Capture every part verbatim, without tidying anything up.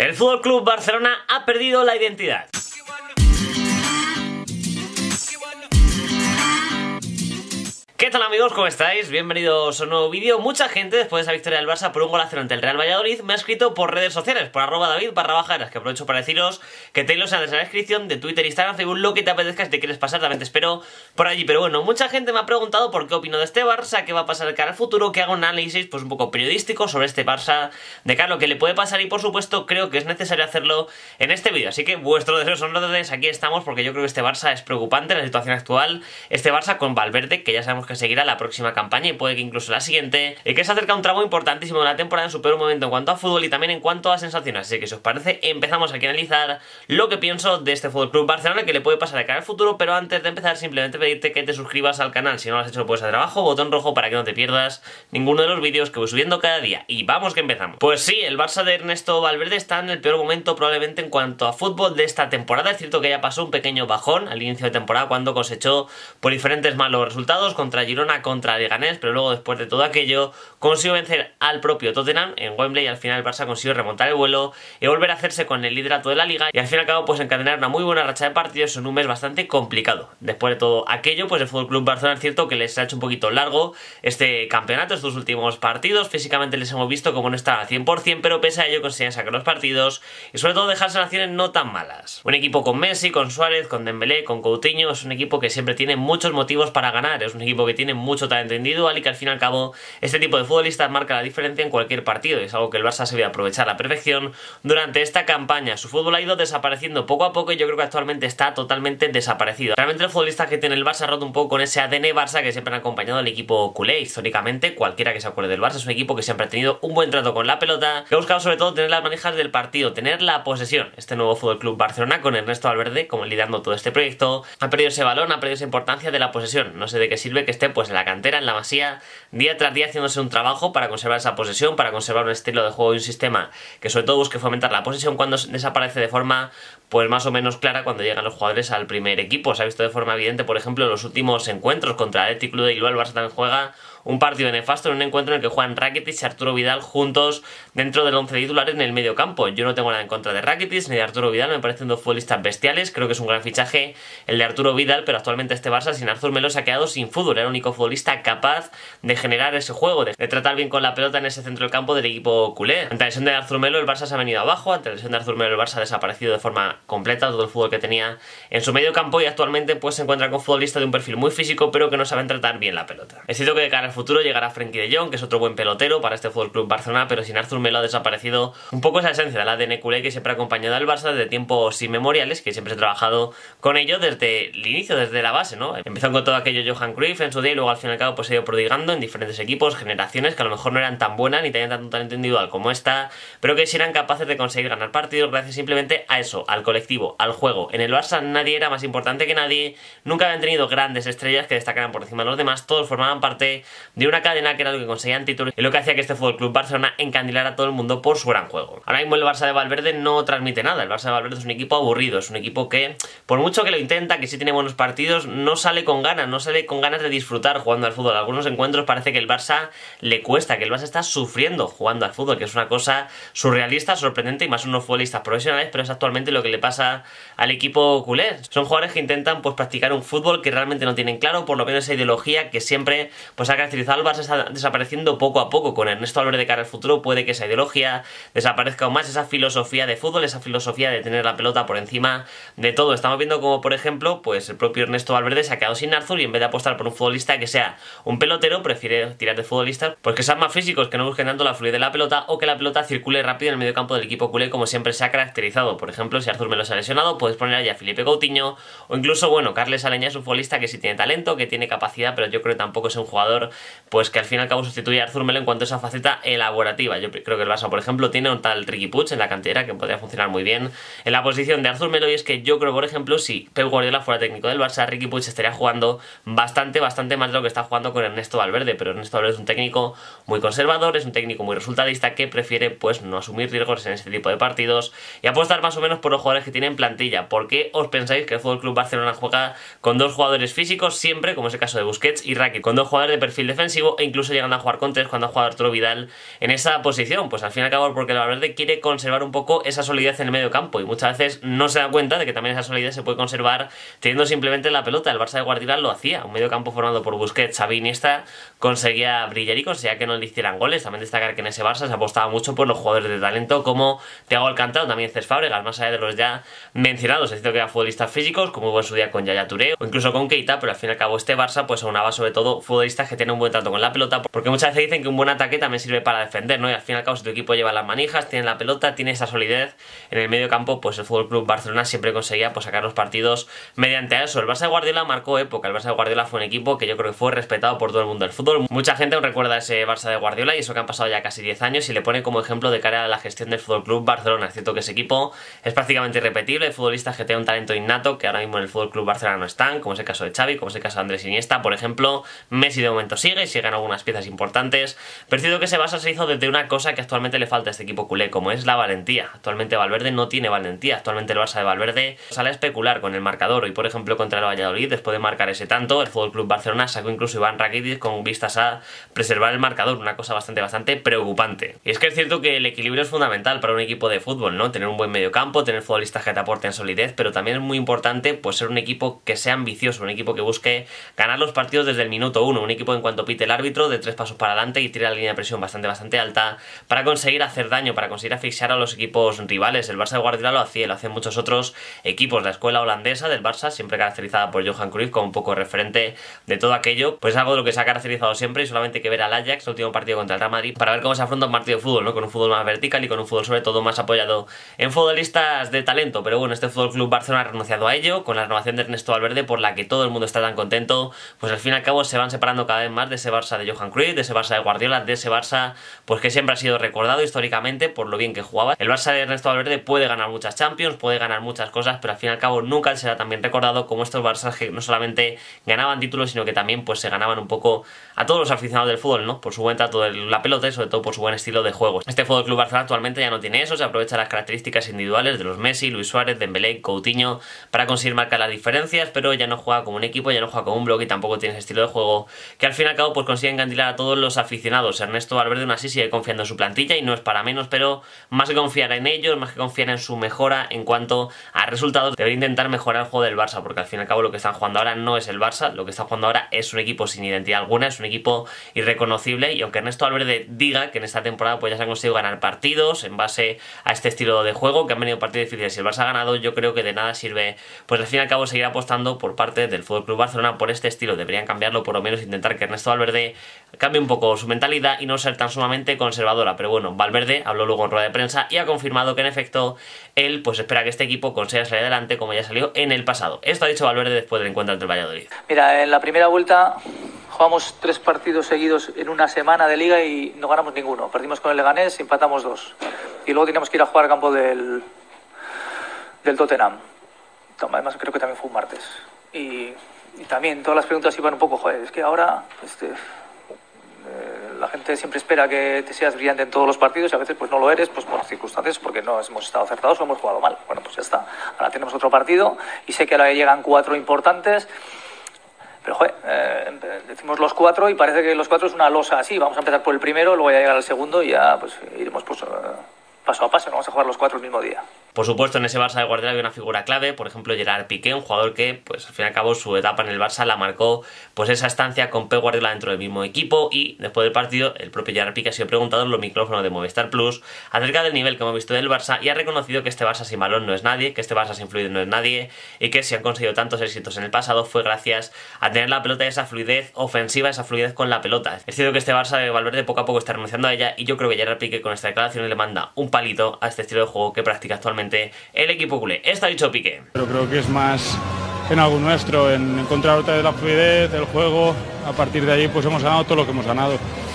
El F C Barcelona ha perdido la identidad. ¿Qué tal amigos? ¿Cómo estáis? Bienvenidos a un nuevo vídeo. Mucha gente, después de esa victoria del Barça por un gol a cero ante el Real Valladolid, me ha escrito por redes sociales, por arroba David barra bajaras, que aprovecho para deciros que tenéis los enlaces en la descripción de Twitter, Instagram, Facebook, lo que te apetezca. Si te quieres pasar, también te espero por allí. Pero bueno, mucha gente me ha preguntado por qué opino de este Barça, qué va a pasar de cara al futuro, que haga un análisis pues un poco periodístico sobre este Barça, de cara a lo que le puede pasar, y por supuesto creo que es necesario hacerlo en este vídeo. Así que vuestros deseos son órdenes, aquí estamos, porque yo creo que este Barça es preocupante, la situación actual. Este Barça con Valverde, que ya sabemos que seguirá la próxima campaña y puede que incluso la siguiente, y que se acerca un tramo importantísimo de la temporada en su peor momento en cuanto a fútbol y también en cuanto a sensaciones. Así que si os parece, empezamos aquí a analizar lo que pienso de este F C Barcelona, que le puede pasar de cara al futuro. Pero antes de empezar, simplemente pedirte que te suscribas al canal si no lo has hecho, lo puedes hacer abajo, botón rojo, para que no te pierdas ninguno de los vídeos que voy subiendo cada día. Y vamos que empezamos. Pues sí, el Barça de Ernesto Valverde está en el peor momento probablemente en cuanto a fútbol de esta temporada. Es cierto que ya pasó un pequeño bajón al inicio de temporada cuando cosechó por diferentes malos resultados contra Girona, contra Leganés, pero luego después de todo aquello consiguió vencer al propio Tottenham en Wembley, y al final el Barça consiguió remontar el vuelo y volver a hacerse con el liderato de la liga, y al fin y al cabo pues encadenar una muy buena racha de partidos en un mes bastante complicado. Después de todo aquello, pues el F C Barcelona es cierto que les ha hecho un poquito largo este campeonato, estos últimos partidos. Físicamente les hemos visto como no estaban al cien por cien, pero pese a ello consiguen sacar los partidos y sobre todo dejar sensaciones no tan malas. Un equipo con Messi, con Suárez, con Dembélé, con Coutinho, es un equipo que siempre tiene muchos motivos para ganar, es un equipo que tiene mucho talento individual y que al fin y al cabo este tipo de futbolistas marca la diferencia en cualquier partido, y es algo que el Barça se debe aprovechar a la perfección durante esta campaña. Su fútbol ha ido desapareciendo poco a poco y yo creo que actualmente está totalmente desaparecido. Realmente el futbolista que tiene el Barça ha roto un poco con ese A D N Barça que siempre ha acompañado al equipo culé. Históricamente, cualquiera que se acuerde del Barça es un equipo que siempre ha tenido un buen trato con la pelota, que ha buscado sobre todo tener las manejas del partido, tener la posesión. Este nuevo F C Barcelona, con Ernesto Valverde como liderando todo este proyecto, ha perdido ese balón, ha perdido esa importancia de la posesión. No sé de qué sirve que esté pues en la cantera, en la Masía, día tras día haciéndose un trabajo para conservar esa posesión, para conservar un estilo de juego y un sistema que sobre todo busque fomentar la posesión cuando desaparece de forma pues más o menos clara cuando llegan los jugadores al primer equipo. Se ha visto de forma evidente, por ejemplo, en los últimos encuentros contra el Athletic Club de Bilbao. El Barça también juega un partido nefasto en un encuentro en el que juegan Rakitic y Arturo Vidal juntos dentro del once titular en el medio campo. Yo no tengo nada en contra de Rakitic ni de Arturo Vidal, me parecen dos futbolistas bestiales. Creo que es un gran fichaje el de Arturo Vidal, pero actualmente este Barça sin Artur Melo se ha quedado sin fútbol. Era el único futbolista capaz de generar ese juego, de, de tratar bien con la pelota en ese centro del campo del equipo culé. Ante la lesión de Artur Melo el Barça se ha venido abajo, ante la lesión de Artur Melo el Barça ha desaparecido de forma completa todo el fútbol que tenía en su medio campo, y actualmente pues se encuentra con futbolistas de un perfil muy físico pero que no saben tratar bien la pelota. Es cierto que de cara al futuro llegará Frenkie de Jong, que es otro buen pelotero para este F C Barcelona, pero sin Artur Melo ha desaparecido un poco esa esencia del A D N culé que siempre ha acompañado al Barça desde tiempos inmemoriales, que siempre se ha trabajado con ello desde el inicio, desde la base, ¿no? Empezó con todo aquello Johan Cruyff en su día y luego al fin y al cabo pues se ha ido prodigando en diferentes equipos, generaciones que a lo mejor no eran tan buenas ni tenían tanto talento individual como esta, pero que sí eran capaces de conseguir ganar partidos gracias simplemente a eso, al colectivo, al juego. En el Barça nadie era más importante que nadie, nunca habían tenido grandes estrellas que destacaran por encima de los demás, todos formaban parte de una cadena que era lo que conseguían títulos y lo que hacía que este F C Barcelona encandilara a todo el mundo por su gran juego. Ahora mismo el Barça de Valverde no transmite nada, el Barça de Valverde es un equipo aburrido, es un equipo que por mucho que lo intenta, que sí tiene buenos partidos, no sale con ganas, no sale con ganas de disfrutar jugando al fútbol. Algunos encuentros parece que el Barça le cuesta, que el Barça está sufriendo jugando al fútbol, que es una cosa surrealista, sorprendente, y más unos futbolistas profesionales, pero es actualmente lo que le pasa al equipo culé. Son jugadores que intentan pues practicar un fútbol que realmente no tienen claro, por lo menos esa ideología que siempre pues ha caracterizado al Barça está desapareciendo poco a poco. Con Ernesto Valverde de cara al futuro puede que esa ideología desaparezca aún más, esa filosofía de fútbol, esa filosofía de tener la pelota por encima de todo. Estamos viendo como por ejemplo pues el propio Ernesto Valverde se ha quedado sin Artur, y en vez de apostar por un futbolista que sea un pelotero, prefiere tirar de futbolistas pues que sean más físicos, que no busquen tanto la fluidez de la pelota o que la pelota circule rápido en el medio campo del equipo culé, como siempre se ha caracterizado. Por ejemplo, si Artur Melo se ha lesionado, puedes poner allá a Filipe Coutinho, o incluso, bueno, Carles Aleñá es un futbolista que sí tiene talento, que tiene capacidad, pero yo creo que tampoco es un jugador pues que al fin y al cabo sustituye a Artur Melo en cuanto a esa faceta elaborativa. Yo creo que el Barça, por ejemplo, tiene un tal Riqui Puig en la cantera que podría funcionar muy bien en la posición de Artur Melo, y es que yo creo, por ejemplo, si Pep Guardiola fuera técnico del Barça, Riqui Puig estaría jugando bastante, bastante más de lo que está jugando con Ernesto Valverde, pero Ernesto Valverde es un técnico muy conservador, es un técnico muy resultadista que prefiere pues no asumir riesgos en este tipo de partidos y apostar más o menos por los jugadores que tienen plantilla. ¿Por qué os pensáis que el F C Barcelona juega con dos jugadores físicos siempre, como es el caso de Busquets y Rakitic, con dos jugadores de perfil defensivo e incluso llegando a jugar con tres cuando ha jugado Arturo Vidal en esa posición. Pues al fin y al cabo porque el Valverde quiere conservar un poco esa solidez en el medio campo y muchas veces no se da cuenta de que también esa solidez se puede conservar teniendo simplemente la pelota. El Barça de Guardiola lo hacía, un medio campo formado por Busquets, Xavi, Iniesta, conseguía brillar y conseguía que no le hicieran goles. También destacar que en ese Barça se apostaba mucho por los jugadores de talento como Thiago Alcántara, también Cesc Fábregas, más allá de los ya mencionados. Es cierto que eran futbolistas físicos, como hubo en su día con Yaya Touré o incluso con Keita, pero al fin y al cabo este Barça pues aunaba sobre todo futbolistas que tienen un buen trato con la pelota, porque muchas veces dicen que un buen ataque también sirve para defender, ¿no? Y al fin y al cabo si tu equipo lleva las manijas, tiene la pelota, tiene esa solidez en el medio campo, pues el F C Barcelona siempre conseguía pues sacar los partidos mediante eso. El Barça de Guardiola marcó época, el Barça de Guardiola fue un equipo que yo creo que fue respetado por todo el mundo del fútbol. Mucha gente aún recuerda ese Barça de Guardiola y eso que han pasado ya casi diez años y le pone como ejemplo de cara a la gestión del F C Barcelona. Es cierto que ese equipo es prácticamente irrepetible, hay futbolistas que tienen un talento innato que ahora mismo en el F C Barcelona no están, como es el caso de Xavi, como es el caso de Andrés Iniesta, por ejemplo. Messi de momento sigue, siguen algunas piezas importantes, pero es cierto que ese Barça se hizo desde una cosa que actualmente le falta a este equipo culé, como es la valentía. Actualmente Valverde no tiene valentía, actualmente el Barça de Valverde sale a especular con el marcador y por ejemplo contra el Valladolid, después de marcar ese tanto, el F C Barcelona sacó incluso Iván Rakitic con vistas a preservar el marcador, una cosa bastante bastante preocupante. Y es que es cierto que el equilibrio es fundamental para un equipo de fútbol, ¿no? Tener un buen medio campo, tener futbolistas que te aporten solidez, pero también es muy importante pues ser un equipo que sea ambicioso, un equipo que busque ganar los partidos desde el minuto uno, un equipo en cuanto pite el árbitro de tres pasos para adelante y tire la línea de presión bastante bastante alta para conseguir hacer daño, para conseguir asfixiar a los equipos rivales. El Barça de Guardiola lo hacía, lo hacen muchos otros equipos. La escuela holandesa del Barça, siempre caracterizada por Johan Cruyff como un poco referente de todo aquello, pues es algo de lo que se ha caracterizado siempre y solamente hay que ver al Ajax, el último partido contra el Real Madrid, para ver cómo se afronta un partido de fútbol, ¿no? Con un fútbol más vertical y con un fútbol sobre todo más apoyado en futbolistas de talento. Pero bueno, este F C Barcelona ha renunciado a ello con la renovación de Ernesto Valverde, por la que todo el mundo está tan contento. Pues al fin y al cabo se van separando cada vez más de ese Barça de Johan Cruyff, de ese Barça de Guardiola, de ese Barça pues que siempre ha sido recordado históricamente por lo bien que jugaba. El Barça de Ernesto Valverde puede ganar muchas Champions, puede ganar muchas cosas, pero al fin y al cabo nunca será tan bien recordado como estos Barças que no solamente ganaban títulos, sino que también pues se ganaban un poco a todos los aficionados del fútbol, ¿no? Por su buen trato de la pelota y sobre todo por su buen estilo de juego. Este F C Barcelona actualmente ya no tiene eso, se aprovecha las características individuales de los Messi, Luis Suárez, Dembélé, Coutinho para conseguir marcar las diferencias, pero ya no juega como un equipo, ya no juega como un bloque y tampoco tiene ese estilo de juego que al fin y al cabo pues consigue encandilar a todos los aficionados. Ernesto Valverde aún así sigue confiando en su plantilla y no es para menos, pero más que confiar en ellos, más que confiar en su mejora en cuanto a resultados, debería intentar mejorar el juego del Barça, porque al fin y al cabo lo que están jugando ahora no es el Barça, lo que está jugando ahora es un equipo sin identidad alguna, es un equipo irreconocible. Y aunque Ernesto Valverde diga que en esta temporada pues ya se han conseguido ganar partidos en base a este estilo de juego, que han venido partidos difíciles y el Barça ha ganado, yo creo que de nada sirve pues al fin y al cabo seguir apostando por parte del F C Barcelona por este estilo. Deberían cambiarlo, por lo menos intentar que Ernesto Valverde cambie un poco su mentalidad y no ser tan sumamente conservadora. Pero bueno, Valverde habló luego en rueda de prensa y ha confirmado que en efecto él pues espera que este equipo consiga salir adelante como ya salió en el pasado. Esto ha dicho Valverde después del encuentro ante el Valladolid. Mira, en la primera vuelta jugamos tres partidos seguidos en una semana de liga y no ganamos ninguno. Perdimos con el Leganés, empatamos dos. Y luego teníamos que ir a jugar al campo del, del Tottenham. Además creo que también fue un martes. Y, y también todas las preguntas iban un poco, joder, es que ahora este, eh, la gente siempre espera que te seas brillante en todos los partidos y a veces pues no lo eres pues por circunstancias, porque no hemos estado acertados o hemos jugado mal. Bueno, pues ya está. Ahora tenemos otro partido y sé que ahora llegan cuatro importantes. Pero, joder, eh, decimos los cuatro y parece que los cuatro es una losa así. Vamos a empezar por el primero, luego ya llegar al segundo y ya pues iremos pues, eh, paso a paso. No vamos a jugar los cuatro el mismo día. Por supuesto, en ese Barça de Guardiola había una figura clave, por ejemplo Gerard Piqué, un jugador que, pues al fin y al cabo, su etapa en el Barça la marcó pues esa estancia con Pep Guardiola dentro del mismo equipo. Y después del partido, el propio Gerard Piqué ha sido preguntado en los micrófonos de Movistar Plus acerca del nivel que hemos visto del Barça y ha reconocido que este Barça sin balón no es nadie, que este Barça sin fluidez no es nadie y que si han conseguido tantos éxitos en el pasado fue gracias a tener la pelota y esa fluidez ofensiva, esa fluidez con la pelota. Es cierto que este Barça de Valverde poco a poco está renunciando a ella y yo creo que Gerard Piqué con esta declaración le manda un palito a este estilo de juego que practica actualmente el equipo culé. Esto ha dicho Piqué. Pero creo que es más en algo nuestro, en encontrar otra vez la fluidez del juego. A partir de ahí pues hemos ganado todo lo que hemos ganado.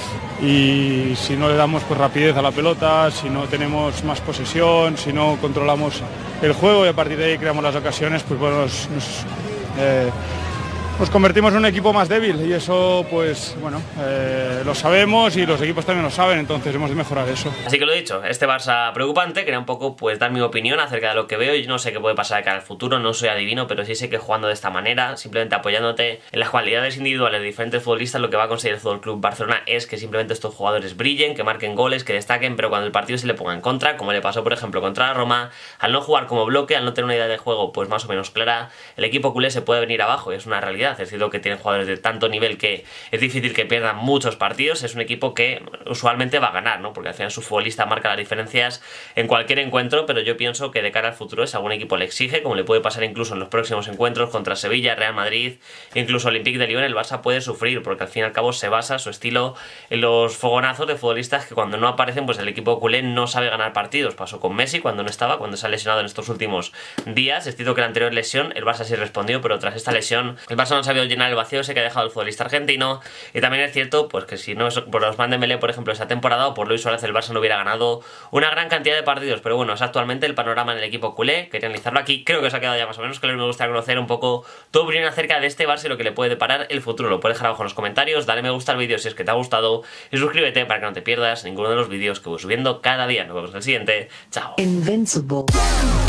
Y si no le damos pues rapidez a la pelota, si no tenemos más posesión, si no controlamos el juego y a partir de ahí creamos las ocasiones, pues bueno, nos, nos, eh, nos convertimos en un equipo más débil y eso pues bueno, eh, lo sabemos y los equipos también lo saben, entonces hemos de mejorar eso. Así que lo he dicho, este Barça preocupante, quería un poco pues dar mi opinión acerca de lo que veo. Yo no sé qué puede pasar de cara al futuro, no soy adivino, pero sí sé que jugando de esta manera, simplemente apoyándote en las cualidades individuales de diferentes futbolistas, lo que va a conseguir el Fútbol Club Barcelona es que simplemente estos jugadores brillen, que marquen goles, que destaquen, pero cuando el partido se le ponga en contra, como le pasó por ejemplo contra la Roma, al no jugar como bloque, al no tener una idea de juego pues más o menos clara, el equipo culé se puede venir abajo, y es una realidad. Es cierto que tienen jugadores de tanto nivel que es difícil que pierdan muchos partidos, es un equipo que usualmente va a ganar, ¿no? Porque al final su futbolista marca las diferencias en cualquier encuentro, pero yo pienso que de cara al futuro si algún equipo le exige, como le puede pasar incluso en los próximos encuentros contra Sevilla, Real Madrid, incluso Olympique de Lyon, el Barça puede sufrir, porque al fin y al cabo se basa su estilo en los fogonazos de futbolistas que cuando no aparecen pues el equipo culé no sabe ganar partidos. Pasó con Messi cuando no estaba, cuando se ha lesionado en estos últimos días. Es cierto que la anterior lesión el Barça sí respondió, pero tras esta lesión el Barça no ha sabido llenar el vacío ese que ha dejado el futbolista argentino. Y también es cierto pues que si no es por Ousmane Dembélé, por ejemplo, esa temporada, o por Luis Suárez, el Barça no hubiera ganado una gran cantidad de partidos. Pero bueno, es actualmente el panorama en el equipo culé. Quería analizarlo aquí, creo que os ha quedado ya más o menos claro. Me gustaría conocer un poco tu opinión acerca de este Barça y lo que le puede deparar el futuro. Lo puedes dejar abajo en los comentarios, dale me gusta al vídeo si es que te ha gustado y suscríbete para que no te pierdas ninguno de los vídeos que voy subiendo cada día. Nos vemos en el siguiente, chao. Invincible.